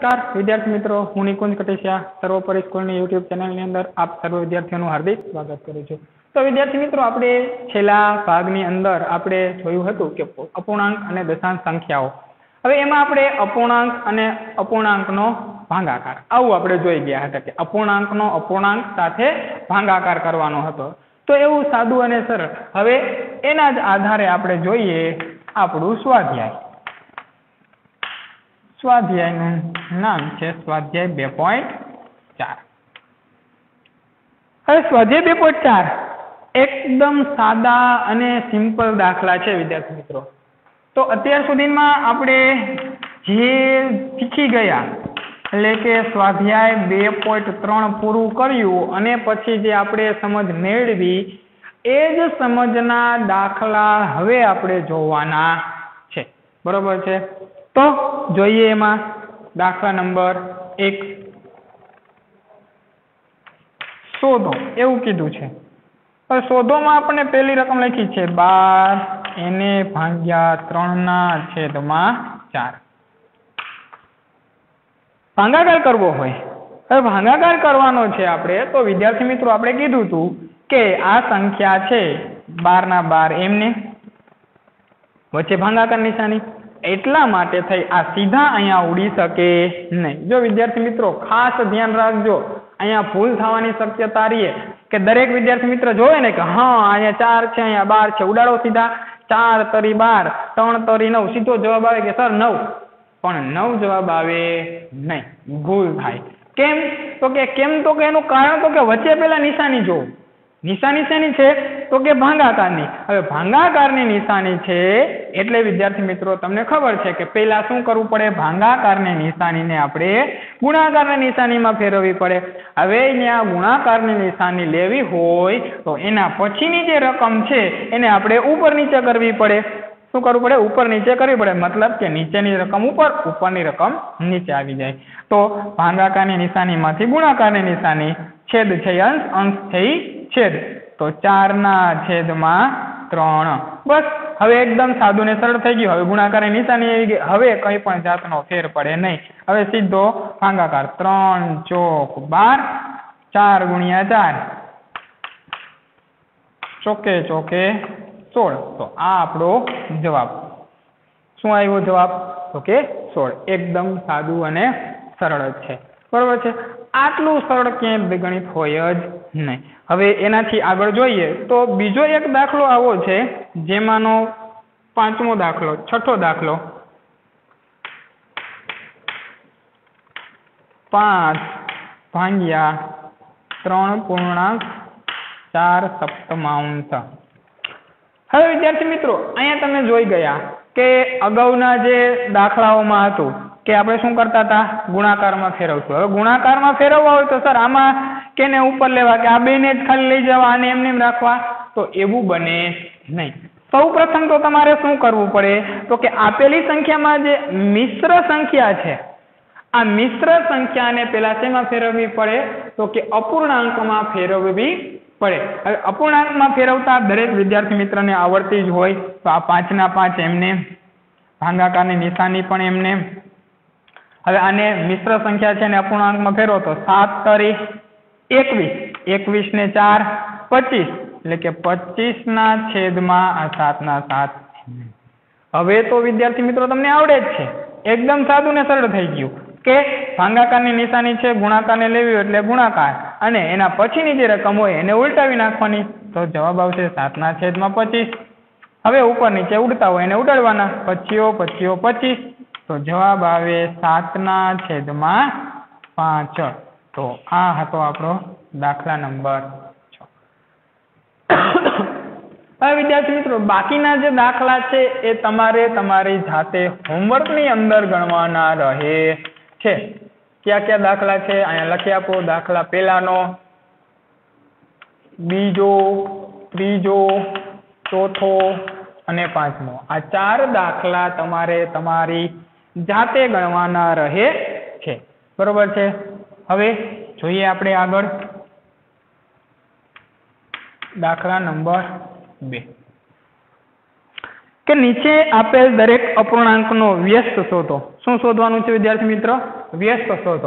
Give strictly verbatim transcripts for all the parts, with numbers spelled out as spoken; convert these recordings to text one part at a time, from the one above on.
नमस्कार विद्यार्थी मित्रों, हूँ निकुंज कटेसिया सर्वोपरि स्कूलनी यूट्यूब चेनलनी अंदर आप सर्व विद्यार्थीओनुं हार्दिक स्वागत करूं छुं। तो विद्यार्थी मित्रों, आपणे छेल्ला भागनी अंदर आपणे जोयुं हतुं के अपूर्णांक अने दशांश संख्याओ। हवे एमां आपणे अपूर्णांक अने अपूर्णांकनो भागाकार आवुं आपणे जोई गया हता के अपूर्णांकनो अपूर्णांक साथे भागाकार करवानो हतो। तो एवुं सादुं अने सरळ। हवे एना ज आधारे आपणे जोईए आपणुं स्वाध्याय। स्वाध्यायનું નામ છે સ્વાધ્યાય બે પોઈન્ટ ચાર। હવે સ્વાધ્યાય બે પોઈન્ટ ચાર એકદમ સાદા અને સિમ્પલ દાખલા છે વિદ્યાર્થી મિત્રો। તો અત્યાર સુધીમાં આપણે જે શીખી ગયા એટલે કે સ્વાધ્યાય બે પોઈન્ટ ત્રણ પૂરું કર્યું અને પછી જે આપણે સમજ મેળવી એ જ સમજના દાખલા હવે આપણે જોવાના છે, બરોબર છે। तो जोईए एमां दाखला नंबर एक शोधो एवं कीधुं छे। पर शोधो में आपणे पहली रकम लखी छे बार एने भाग्या त्रण ना छेदमां चार। भागाकार करवो होय हवे भागाकार करवानो छे आपणे तो विद्यार्थी मित्रों आपणे कीधुं हतुं के आ संख्या छे बार ना बार एमने वच्चे भागाकार निशानी એટલા માટે થઈ આ सीधा अहींया उड़ी शके नहीं। जो विद्यार्थी मित्रों खास ध्यान राखजो, अहींया भूल थवानी शक्यता रहे के दरेक विद्यार्थी मित्र जोए ने के हाँ अहींया चार छे अहींया बार छे, उडाड़ो सीधा चार तरी बार त्रण तरी नव, सीधो जवाब आवे के सर नव, पण नव जवाब आवे नहीं, भूल थाय। केम तो के केम तो के एनुं कारण तो के वच्चे पेला निशानी जो निशानी शेनी छे तो के भागाकारनी। हवे भागाकारनी निशानी छे एटले विद्यार्थी मित्रों तमने खबर छे के पहेला शुं करवुं पड़े, भागाकारनी निशानीने आपणे गुणाकारनी निशानीमां फेरववी पड़े। हवे अहींया गुणाकारनी निशानी लेवी होय तो एना पछीनी जे रकम छे एने आपणे उपर नीचे करवी पड़े। शुं करवुं पड़े? उपर नीचे करवी पड़े, मतलब के नीचेनी रकम उपर उपरनी रकम नीचे आवी जाय। तो भागाकारनी निशानीमांथी गुणाकारनी निशानी, छेद छे अंश, अंश छे छेद, तो चार ना छेद में त्रण। बस हवे एकदम सादू ने सरल थई गयुं। हवे गुणाकार निशानी आई गई, हवे कई पण जातनो फेर पड़े नहीं। हवे सीधो भागाकार त्रण चौक बार, चार गुणिया चार चौके चौके सोळ। तो आ आपणो जवाब शुं आव्यो जवाब तो के सोळ। एकदम सादू अने सरल छे, बरोबर छे। आटલું સરળ ક્યાંય ગણિત હોય જ નહીં। હવે એનાથી આગળ જોઈએ તો બીજો એક દાખલો આવો છે જેમાંનો પાંચમો દાખલો છઠ્ઠો દાખલો પાંચ ભાગ્યા ત્રણ પૂર્ણાંક ચાર સપ્તમાંશ। હવે વિદ્યાર્થી મિત્રો અહીંયા તમે જોઈ ગયા કે અગાઉના જે દાખલાઓમાં હતું કે આપણે શું કરતા હતા, ગુણાકારમાં ફેરવશું। હવે ગુણાકારમાં ફેરવવા હોય તો સર આમાં કેને ઉપર લેવા કે આ બેને જ ખાલી લઈ જવા અને એમને એમ રાખવા, તો એવું બને નહીં। સૌ પ્રથમ તો તમારે શું કરવું પડે તો કે આપેલી સંખ્યામાં જે મિશ્ર સંખ્યા છે આ મિશ્ર સંખ્યાને પેલા શેમાં ફેરવવી પડે તો કે અપૂર્ણાંકમાં ફેરવવી પડે। હવે અપૂર્ણાંકમાં ફેરવતા દરેક વિદ્યાર્થી મિત્રને આવડતી જ હોય તો આ પાંચના પાંચ એમને, ભાગાકારની નિશાની પણ એમને। હવે આને મિશ્ર સંખ્યા છે ને અપૂર્ણાંકમાં ફેરવો તો સાત તરી એકવીસ, એકવીસ ને चार पच्चीस, એટલે કે પચીસ ના છેદમાં આ સાત ના સાત। હવે તો વિદ્યાર્થી મિત્રો તમને આવડે જ છે, એકદમ સાદું ને સરળ થઈ ગયું કે ભાગાકારની નિશાની છે ગુણાકારને લેવી એટલે ગુણાકાર અને એના પછીની જે રકમ હોય એને ઉલટાવી નાખવાની, તો જવાબ આવશે સાત ના છેદમાં પચીસ। હવે ઉપર નીચે ઉડતા હોય એને ઉડાડવાના, પચીઓ પચીઓ પચીસ, तो जवाब आवे सात ना छेद में पांच। तो आ हतो आपणो दाखला नंबर छ। હવે વિદ્યાર્થી મિત્રો બાકીના જે દાખલા છે એ તમારે તમારી જાતે હોમવર્કની અંદર ગણવાના રહે છે। ક્યાં ક્યાં દાખલા છે અહીંયા લખી આપો। દાખલા પહેલાનો, બીજો, ત્રીજો, ચોથો અને પાંચમો, આ ચાર દાખલા તમારે તમારી જાતે ગણવાના રહે છે, બરોબર છે। હવે જોઈએ આપણે આગળ દાખલા નંબર બે। કે નીચે આપેલ દરેક અપૂર્ણાંકનો વ્યસ્ત શોધો. શું શોધવાનું છે વિદ્યાર્થી મિત્રો? વ્યસ્ત શોધો.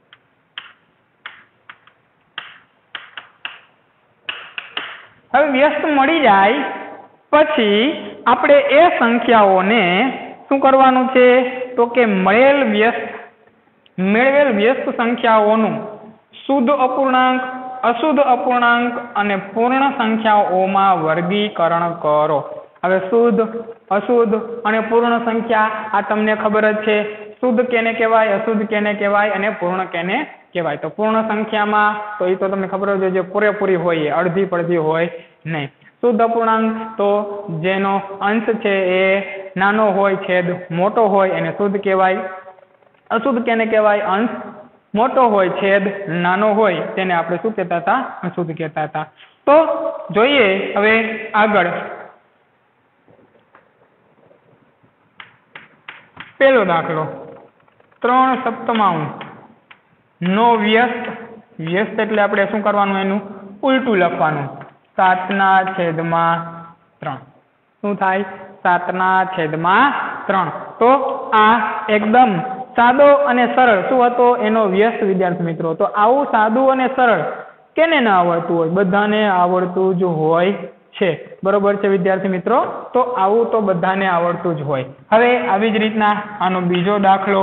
હવે વ્યસ્ત મળી જાય પછી આપણે એ સંખ્યાઓને શું કરવાનું છે? તો કે મળેલ વ્યસ્ત મેળવેલ વ્યસ્ત સંખ્યાઓનું શુદ્ધ અપૂર્ણાંક, અશુદ્ધ અપૂર્ણાંક અને પૂર્ણ સંખ્યાઓમાં વર્ગીકરણ કરો. હવે શુદ્ધ, અશુદ્ધ અને પૂર્ણ સંખ્યા આ તમને ખબર જ છે. શુદ્ધ કેને કહેવાય, અશુદ્ધ કેને કહેવાય અને પૂર્ણ કેને કહેવાય. તો પૂર્ણ સંખ્યામાં તો એ તો તમને ખબર જ હોય, જે પૂરેપૂરી હોય, અડધી પડધી હોય નહીં. શુદ્ધ અપૂર્ણાંક તો જેનો અંશ છે એ નાનો હોય, છેદ મોટો હોય એને શુદ્ધ કહેવાય. અશુદ્ધ કેને કહેવાય? અંશ મોટો હોય, છેદ નાનો હોય, તેને આપણે શું કહેતા હતા? અશુદ્ધ કહેતા હતા. તો જોઈએ હવે આગળ. પહેલો દાખલો, ત્રણ સપ્તમાંશ નો વ્યસ્ત. વ્યસ્ત એટલે આપણે શું કરવાનું? એનું ઉલટું લખવાનું. સાતના છેદમાં ત્રણ. શું થાય? સાતના છેદમાં ત્રણ. તો આ એકદમ સાદો અને સરળ શું હતો? એનો વ્યસ્ત વિદ્યાર્થી મિત્રો. તો આવું સાદું અને સરળ કેને ના આવડતું હોય? બધાને આવડતું જ હોય છે. બરોબર છે વિદ્યાર્થી મિત્રો? તો આવું તો બધાને આવડતું જ હોય. હવે આવી જ રીતના આનો બીજો દાખલો,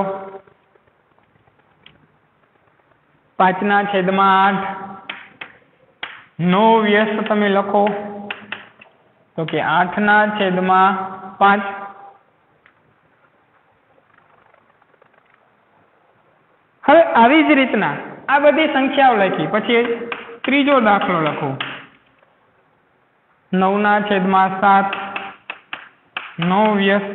પાંચના છેદમાં આઠ નો વ્યસ્ત તમે લખો. તો કે આઠના છેદમાં પાંચ. હવે આવી જ રીતના આ બધી સંખ્યાઓ લખી પછી ત્રીજો દાખલો લખો, નવના છેદમાં સાત નો વ્યસ્ત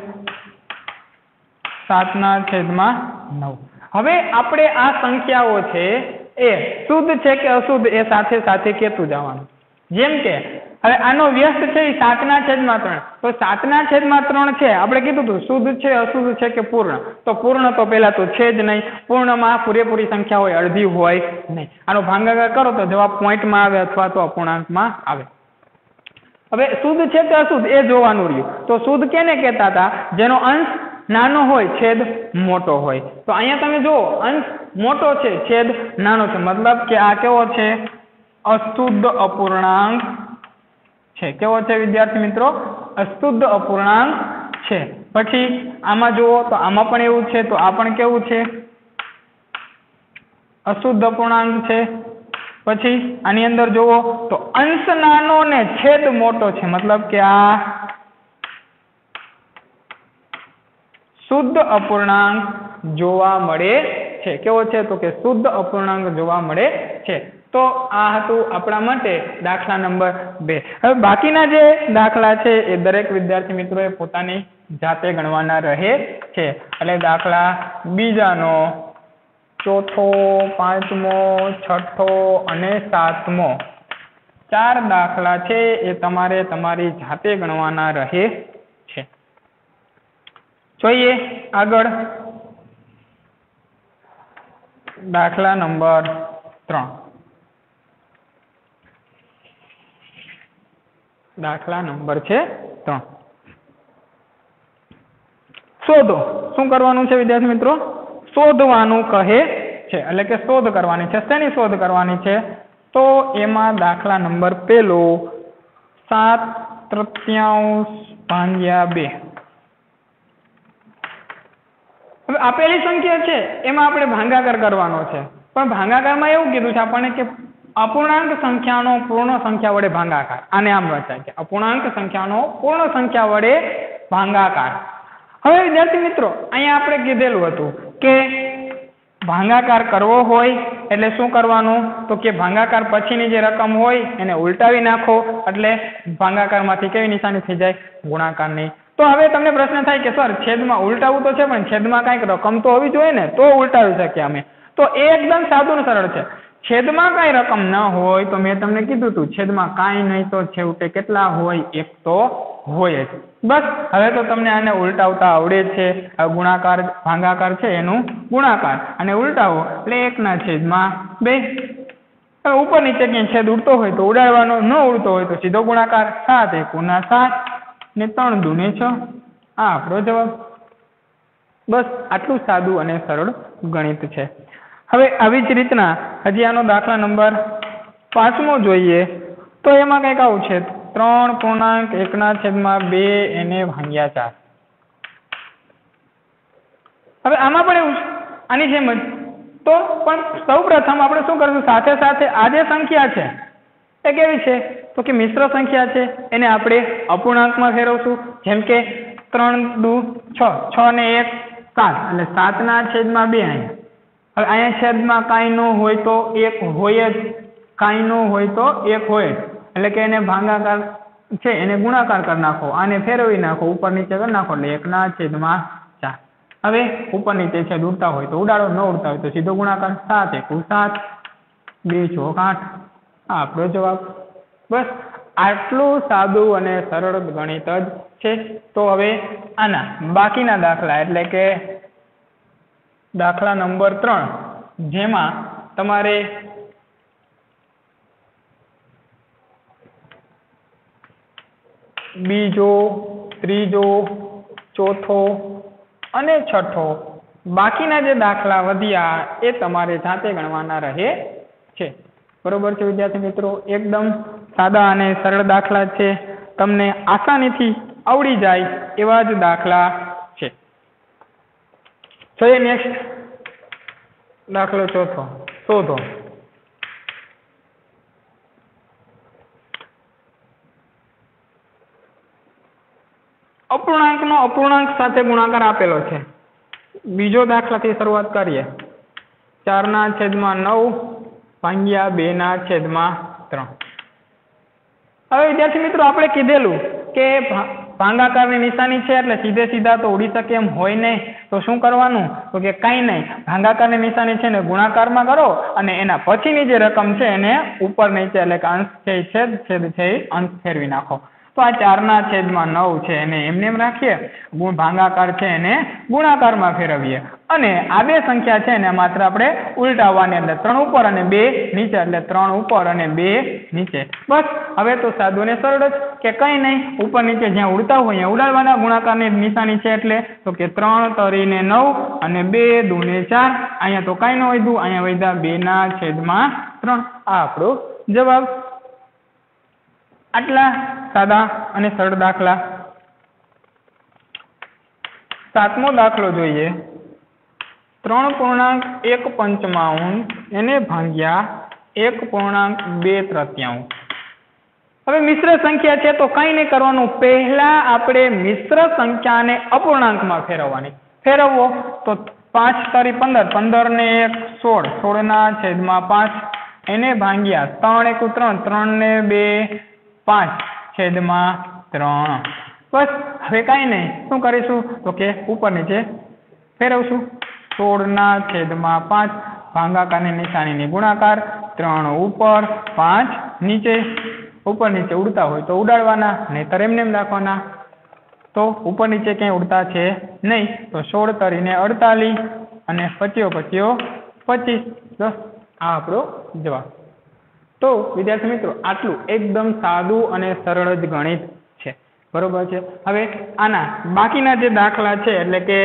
સાતના છેદમાં નવ. હવે આપણે આ સંખ્યાઓ છે એ શુદ્ધ છે કે અશુદ્ધ એ સાથે સાથે કહેતું જવાનું. જેમ કે હવે આનો વ્યસ્ત છે એ સાતના છેદમાં ત્રણ. તો સાતના છેદમાં ત્રણ છે આપણે કીધું હતું શુદ્ધ છે, અશુદ્ધ છે કે પૂર્ણ? તો પૂર્ણ તો પહેલા તો છે જ નહીં. પૂર્ણમાં પૂરેપૂરી સંખ્યા હોય, અડધી હોય નહીં. આનો ભાગાકાર કરો તો જવાબ પોઈન્ટમાં આવે અથવા તો અપૂર્ણાંકમાં આવે. હવે શુદ્ધ છે કે અશુદ્ધ એ જોવાનું રહ્યું. તો શુદ્ધ કેને કહેતા હતા? જેનો અંશ નાનો હોય, છેદ મોટો હોય. તો અહીંયા તમે જુઓ, અંશ મોટો છે, છેદ નાનો છે, મતલબ કે આ કેવો છે? અશુદ્ધ અપૂર્ણાંક છે. કેવો છે વિદ્યાર્થી મિત્રો? અશુદ્ધ અપૂર્ણાંક છે. પછી આમાં જુઓ તો આમાં પણ એવું છે, તો આ પણ કેવું છે? અશુદ્ધ અપૂર્ણાંક છે. પછી આની અંદર જુઓ તો અંશ નાનો ને છેદ મોટો છે, મતલબ કે આ શુદ્ધ અપૂર્ણાંક જોવા મળે છે. કેવો છે? તો કે શુદ્ધ અપૂર્ણાંક જોવા મળે છે. તો આ હતું આપણા માટે દાખલા નંબર બે. હવે બાકીના જે દાખલા છે એ દરેક વિદ્યાર્થી મિત્રોએ પોતાની જાતે ગણવાના રહે છે. એટલે દાખલા બીજાનો ચોથો, પાંચમો, છઠ્ઠો અને સાતમો ચાર દાખલા છે એ તમારે તમારી જાતે ગણવાના રહે છે. જોઈએ આગળ દાખલા નંબર ત્રણ. દાખલા નંબર છે ત્રણ. શોધો. શું કરવાનું છે વિદ્યાર્થી મિત્રો? શોધવાનું કહે છે, એટલે કે શોધ કરવાની છે. શેની શોધ કરવાની છે? તો એમાં દાખલા નંબર પહેલો, સાત તૃતીયાંશ ભાગ્યા બે. હવે આપેલી સંખ્યા છે એમાં આપણે ભાગાકાર કરવાનો છે, પણ ભાગાકારમાં એવું કીધું છે આપણને કે અપૂર્ણાંક સંખ્યાનો પૂર્ણ સંખ્યા વડે ભાગાકાર. આને આમ વચાય કે અપૂર્ણાંક સંખ્યાનો પૂર્ણ સંખ્યા વડે ભાગાકાર. હવે વિદ્યાર્થી મિત્રો અહીંયા આપણે કીધેલું હતું કે ભાગાકાર કરવો હોય એટલે શું કરવાનું? તો કે ભાગાકાર પછીની જે રકમ હોય એને ઉલટાવી નાખો, એટલે ભાગાકારમાંથી કેવી નિશાની થઈ જાય? ગુણાકારની. તો હવે તમને પ્રશ્ન થાય કે સર છેદમાં ઉલટાવું તો છે પણ છેદમાં કાંઈક રકમ તો હોવી જોઈએ ને, તો ઉલટાવી શકીએ અમે. તો એ એકદમ સાદું ને સરળ છે. છેદમાં કાંઈ રકમ ન હોય તો મેં તમને કીધું હતું છેદમાં કાંઈ નહીં તો છેવટે કેટલા હોય? એક તો હોય જ. બસ હવે તો તમને આને ઉલટાવતા આવડે છે. ગુણાકાર ભાગાકાર છે એનું ગુણાકાર અને ઉલટાવો એટલે એકના છેદમાં બે. હવે ઉપર નીચે ક્યાંય છેદ ઉડતો હોય તો ઉડાડવાનો, ન ઉડતો હોય તો સીધો ગુણાકાર. સાત એકુના સાત. ને ત્રણ દુ ને છ. આ આપણો જવાબ. બસ આટલું સાદું અને સરળ ગણિત છે. હવે આવી જ રીતના હજી આનો દાખલા નંબર પાંચમો જોઈએ તો એમાં કંઈક આવું છે, ત્રણ પૂર્ણાંક એકના છેદમાં બે એને ભાગ્યા ચાર. હવે આમાં પણ એવું આની જેમ જ તો પણ સૌ પ્રથમ આપણે શું કરશું, સાથે સાથે આ જે સંખ્યા છે એ કેવી છે તો કે મિશ્ર સંખ્યા છે, એને આપણે અપૂર્ણાંકમાં ફેરવશું. જેમ કે ત્રણ દુ છ, છ ને એક સાત, એટલે સાતના છેદમાં બે. અહીંયા હવે અહીંયા છેદમાં કાંઈ ન હોય તો એક હોય જ, કાંઈ ન હોય તો એક હોય જ, એટલે કે એને ભાગાકાર છે એને ગુણાકાર કરી નાખો, આને ફેરવી નાખો, ઉપર નીચે કરી નાખો એટલે એકના છેદમાં ચાર. હવે ઉપર નીચે છેદ ઉડતા હોય તો ઉડાડો, ન ઉડતા હોય તો સીધો ગુણાકાર. સાત એકુ સાત, બે ચોક આઠ. આ આપણો જવાબ. બસ આટલું સાદું અને સરળ ગણિત જ છે. તો હવે આના બાકીના દાખલા એટલે કે દાખલા નંબર ત્રણ, જેમાં તમારે બીજો, ત્રીજો, ચોથો અને છઠ્ઠો બાકીના જે દાખલા વધ્યા એ તમારે જાતે ગણવાના રહે છે. બરોબર છે વિદ્યાર્થી મિત્રો? એકદમ સાદા અને સરળ દાખલા છે, તમને આસાનીથી આવડી જાય એવા જ દાખલા છે. જોઈએ નેક્સ્ટ દાખલો ચોથો. શોધો અપૂર્ણાંકનો અપૂર્ણાંક સાથે ગુણાકાર આપેલો છે. બીજો દાખલાથી શરૂઆત કરીએ. ચારના છેદમાં નવ ભાગ્યા બે ના છેદમાં ત્રણ. હવે વિદ્યાર્થી મિત્રો આપણે કીધેલું કે ભાગાકારની નિશાની છે એટલે સીધે સીધા તો ઉડી શકે એમ હોય નહીં, તો શું કરવાનું તો કે કાંઈ નહીં, ભાગાકારની નિશાની છે ને ગુણાકારમાં કરો અને એના પછીની જે રકમ છે એને ઉપર નીચે એટલે કે અંશ છે છેદ, છેદ છે અંશ ફેરવી નાખો. તો આ ચારના છેદમાં નવ છે એને એમને એમ રાખીએ, ભાગાકાર છે એને ગુણાકારમાં ફેરવીએ અને આ બે સંખ્યા છે ને માત્ર આપણે ઉલટાવવાની, એટલે ત્રણ ઉપર અને બે નીચે, એટલે ત્રણ ઉપર અને બે નીચે. બસ હવે તો સાદું ને સરળ જ કે કંઈ નહીં, ઉપર નીચે જ્યાં ઉડતા હોય ત્યાં ઉડાડવાના. ગુણાકારની નિશાની છે એટલે તો કે ત્રણ તરીને નવ અને બે દૂને ચાર. અહીંયા તો કાંઈ ન વધ્યું, અહીંયા વધ્યા બે ના છેદમાં ત્રણ. આ આપણો જવાબ. આટલા સાદા અને સરળ દાખલા. સાતમો દાખલો જોઈએ. ત્રણ પૂર્ણાંક એક પંચમાંશ એને ભાગ્યા એક પૂર્ણાંક બે તૃતીયાંશ. હવે મિશ્ર સંખ્યા છે તો કંઈ નહીં કરવાનું, પહેલા આપણે મિશ્ર સંખ્યાને અપૂર્ણાંકમાં ફેરવવાની. ફેરવવો તો પાંચ તરી પંદર, પંદર ને એક સોળ, સોળ ના છેદમાં પાંચ એને ભાગ્યા ત્રણ એકુ ત્રણ, ત્રણ ને બે પાંચ છેદમાં ત્રણ. બસ હવે કાંઈ નહીં, શું કરીશું તો કે ઉપર નીચે ફેરવશું. સોળ ના છેદમાં પાંચ, ભાગાકારની નિશાનીની ગુણાકાર, ત્રણ ઉપર પાંચ નીચે. ઉપર નીચે ઉડતા હોય તો ઉડાડવાના, નહીંતર એમને એમ રાખવાના. તો ઉપર નીચે ક્યાંય ઉડતા છે નહીં, તો સોળ તરીને અડતાલીસ અને પચ્યો પચ્યો પચીસ. બસ આ આપણો જવાબ. તો વિદ્યાર્થી મિત્રો આટલું એકદમ સાદું અને સરળ જ ગણિત છે. બરોબર છે? હવે આના બાકીના જે દાખલા છે એટલે કે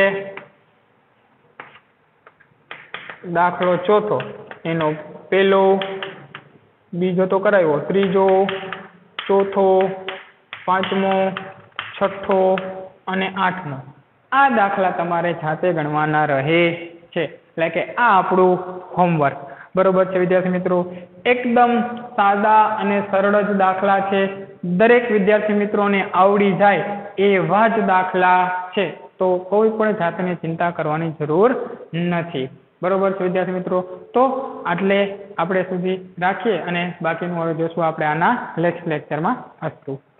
દાખલો ચોથો એનો પેલો, બીજો તો કરાવ્યો, ત્રીજો, ચોથો, પાંચમો, છઠ્ઠો અને આઠમો આ દાખલા તમારે જાતે ગણવાના રહે છે. એટલે કે આ આપણું હોમવર્ક. બરોબર છે વિદ્યાર્થી મિત્રો? એકદમ સાદા અને સરળ જ દાખલા છે, દરેક વિદ્યાર્થી મિત્રોને આવડી જાય એવા જ દાખલા છે, તો કોઈ પણ જાતની ચિંતા કરવાની જરૂર નથી. બરોબર છે વિદ્યાર્થી મિત્રો? તો આટલે આપણે સુધી રાખીએ અને બાકીનું હવે જોશું આપણે આના નેક્સ્ટ લેક્ચરમાં. અસ્તુ.